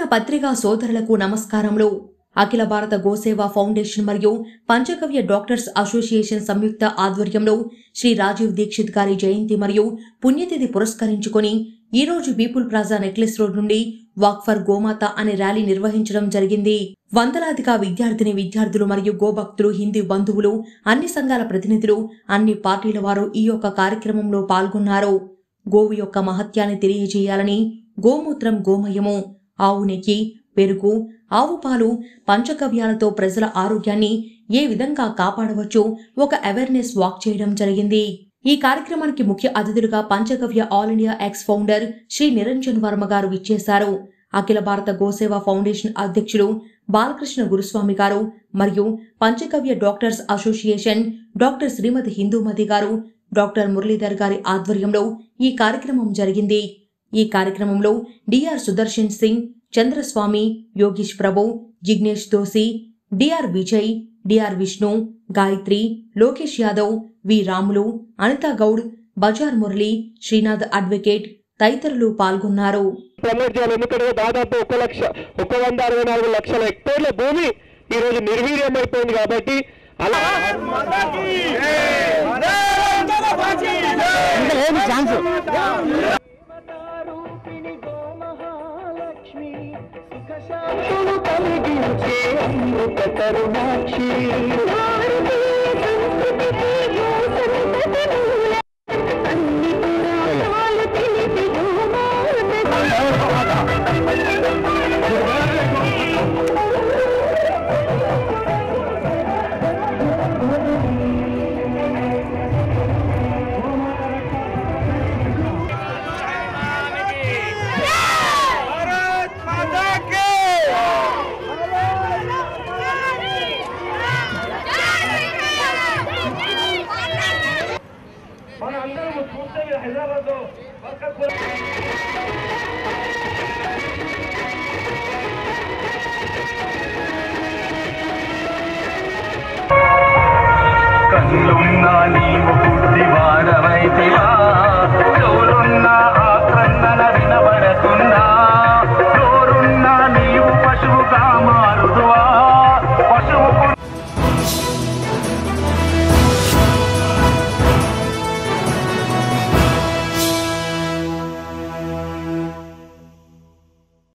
పత్రికా సోదరులకు నమస్కారములు. అఖిల భారత గోసేవ ఫౌండేషన్ మరియు పంచగవ్య డాక్టర్స్ అసోసియేషన్ సంయుక్త ఆధ్వర్యంలో శ్రీ రాజీవ్ దీక్షిత్ గారి జయంతి మరియు పుణ్యతిథి పురస్కరించుకొని ఈ రోజు పీపుల్ ప్లాజా నెక్లెస్ రోడ్ నుండి వాక్ ఫర్ గోమాత అనే ర్యాలీ నిర్వహించడం జరిగింది. వందలాదిగా విద్యార్థులు మరియు గోభక్తులు, హిందూ బంధువులు, అన్ని సంఘాల ప్రతినిధులు, అన్ని పార్టీల వారు ఈ యొక్క కార్యక్రమంలో పాల్గొన్నారు. గోవు యొక్క మహత్యాన్ని తెలియజేయాలని గోమూత్రం, గోమయము, ఆవు నెయ్యి, పెరుగు, ఆవు పాలు, పంచగవ్యాలతో ప్రజల ఆరోగ్యాన్ని ఏ విధంగా కాపాడవచ్చో ఒక అవేర్నెస్ వాక్ చేయడం జరిగింది. ఈ కార్యక్రమానికి ముఖ్య అతిథులుగా Panchagavya all India ex founder Shri Niranjan Varma గారు విచ్చేశారు. అఖిల భారత గోసేవ ఫౌండేషన్ అధ్యక్షులు బాలకృష్ణ గురుస్వామి గారు మరియు Panchagavya doctors association doctor Shrimati Hindumati గారు, డాక్టర్ మురళీధర్ గారి ఆధ్వర్యంలో ఈ కార్యక్రమం జరిగింది. ఈ కార్యక్రమంలో DR Sudarshan Singh, Chandraswamy, Yogeesh Prabhu, Jignesh Doshi, DR Vijay, DR Vishnu, Gayatri, Lokesh Yadav, V Ramulu, Anita Goud, Bazar Murali, Srinath advocate తదితరులు పాల్గొన్నారు. దాదాపు 1,164 లక్షల హెక్టేర్ల భూమి ఈ రోజు నిర్వీర్యమైపోయింది. కాబట్టి కన్నున్నా నీవు బుద్ధివాడవైతివా, చెవులున్నా ఆ క్రన్నన వినబడకున్నా